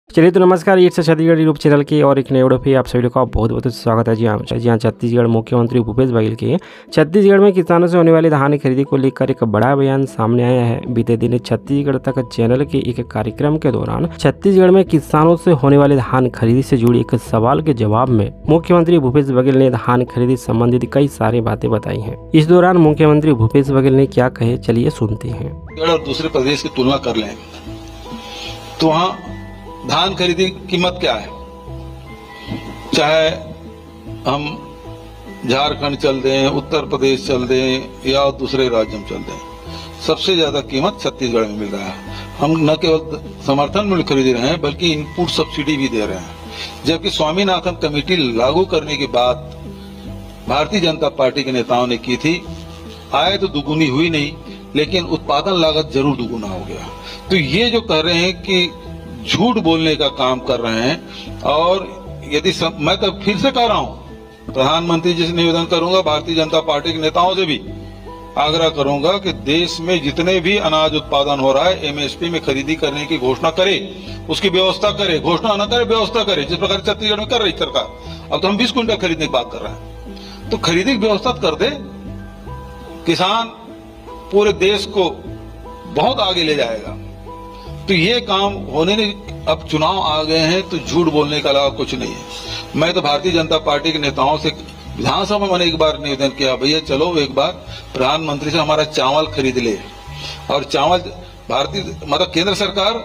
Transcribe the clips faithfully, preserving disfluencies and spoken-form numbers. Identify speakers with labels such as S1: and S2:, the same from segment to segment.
S1: चलिए तो नमस्कार, ये छत्तीसगढ़ यूट्यूब चैनल के और एक नए वीडियो पे आप सभी लोग का बहुत बहुत स्वागत है। जी हाँ जी हाँ छत्तीसगढ़ मुख्यमंत्री भूपेश बघेल के छत्तीसगढ़ में किसानों से होने वाली धान खरीदी को लेकर एक बड़ा बयान सामने आया है। बीते दिन छत्तीसगढ़ तक चैनल के एक कार्यक्रम के दौरान छत्तीसगढ़ में किसानों से होने वाली धान खरीदी से जुड़ी एक सवाल के जवाब में मुख्यमंत्री भूपेश बघेल ने धान खरीदी संबंधित कई सारी बातें बताई है। इस दौरान मुख्यमंत्री भूपेश बघेल ने क्या कहे, चलिए सुनते हैं।
S2: और दूसरे प्रदेश की तुलना कर लें तो वहाँ धान खरीदी कीमत क्या है, चाहे हम झारखंड चल दें, उत्तर प्रदेश चल दें या दूसरे राज्य में चल दें, सबसे ज्यादा कीमत छत्तीसगढ़ में मिल रहा है। हम न केवल समर्थन मूल्य खरीद रहे हैं बल्कि इनपुट सब्सिडी भी दे रहे हैं। जबकि स्वामीनाथन कमेटी लागू करने की बात भारतीय जनता पार्टी के नेताओं ने की थी, आय तो दुगुनी हुई नहीं लेकिन उत्पादन लागत जरूर दुगुना हो गया। तो ये जो कह रहे हैं कि झूठ बोलने का काम कर रहे हैं। और यदि सब, मैं तो फिर से कह रहा हूं, प्रधानमंत्री जी से निवेदन करूंगा, भारतीय जनता पार्टी के नेताओं से भी आग्रह करूंगा कि देश में जितने भी अनाज उत्पादन हो रहा है एमएसपी में खरीदी करने की घोषणा करे, उसकी व्यवस्था करे, घोषणा न करे व्यवस्था करे, जिस प्रकार छत्तीसगढ़ में कर रही सरकार। अब तो हम बीस क्विंटल खरीदने की बात कर रहे हैं, तो खरीदी की व्यवस्था कर दे, किसान पूरे देश को बहुत आगे ले जाएगा। तो ये काम होने नहीं, अब चुनाव आ गए हैं तो झूठ बोलने का अलावा कुछ नहीं है। मैं तो भारतीय जनता पार्टी के नेताओं से विधानसभा में मैंने एक बार निवेदन किया, भैया चलो एक बार प्रधानमंत्री से हमारा चावल खरीद ले। और चावल भारतीय मतलब केंद्र सरकार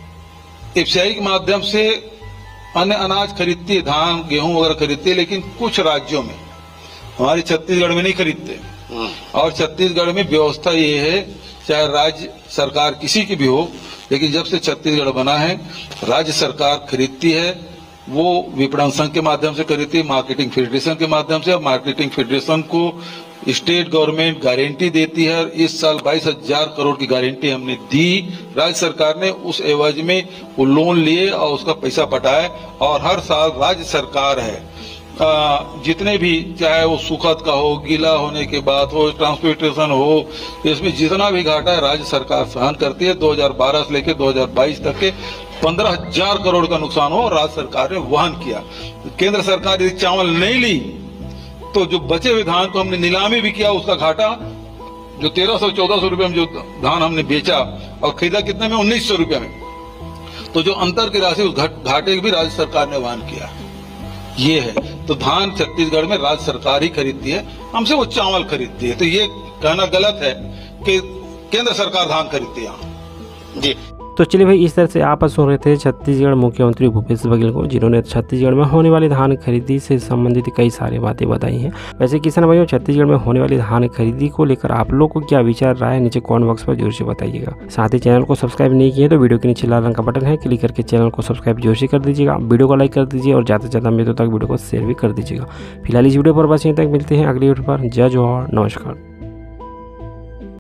S2: एफसीआई के माध्यम से अन्य अनाज खरीदती है, धान गेहूं वगैरह खरीदती है, लेकिन कुछ राज्यों में, हमारे छत्तीसगढ़ में नहीं खरीदते। और छत्तीसगढ़ में व्यवस्था ये है, चाहे राज्य सरकार किसी की भी हो, लेकिन जब से छत्तीसगढ़ बना है राज्य सरकार खरीदती है, वो विपणन संघ के माध्यम से खरीदती है, मार्केटिंग फेडरेशन के माध्यम से। मार्केटिंग फेडरेशन को स्टेट गवर्नमेंट गारंटी देती है। इस साल बाईस हजार करोड़ की गारंटी हमने दी, राज्य सरकार ने उस एवज में वो लोन लिए और उसका पैसा पटाए। और हर साल राज्य सरकार है आ, जितने भी, चाहे वो सुखद का हो, गीला होने के बाद हो, ट्रांसपोर्टेशन हो, इसमें जितना भी घाटा है राज्य सरकार सहन करती है। दो हज़ार बारह से लेकर दो हज़ार बाईस तक के पंद्रह हजार करोड़ का नुकसान हो राज्य सरकार ने वहन किया। केंद्र सरकार यदि चावल नहीं ली तो जो बचे हुए धान को हमने नीलामी भी किया, उसका घाटा जो तेरह सौ चौदह सौ रुपये में जो धान हमने बेचा और खरीदा कितने में, उन्नीस सौ रुपये में, तो जो अंतर की राशि उस घाटे भी राज्य सरकार ने वहन किया। ये है, तो धान छत्तीसगढ़ में राज्य सरकार ही खरीदती है, हमसे वो चावल खरीदती है। तो ये कहना गलत है कि केंद्र सरकार धान खरीदती है जी।
S1: तो चलिए भाई, इस तरह से आप सुन रहे थे छत्तीसगढ़ मुख्यमंत्री भूपेश बघेल को, जिन्होंने छत्तीसगढ़ में होने वाली धान खरीदी से संबंधित कई सारी बातें बताई हैं। वैसे किसान भाइयों, छत्तीसगढ़ में होने वाली धान खरीदी को लेकर आप लोग को क्या विचार रहा है, नीचे कमेंट बॉक्स पर जरूर से बताइएगा। साथ ही चैनल को सब्सक्राइब नहीं किए तो वीडियो के नीचे लाल रंग का बटन है, क्लिक करके चैनल को सब्सक्राइब जरूर से कर दीजिएगा, वीडियो को लाइक कर दीजिए और ज़्यादा से ज़्यादा मित्रों तक वीडियो को शेयर भी कर दीजिएगा। फिलहाल इस वीडियो पर बस यहीं तक, मिलते हैं अगली वीडियो पर। जय जोहार, नमस्कार।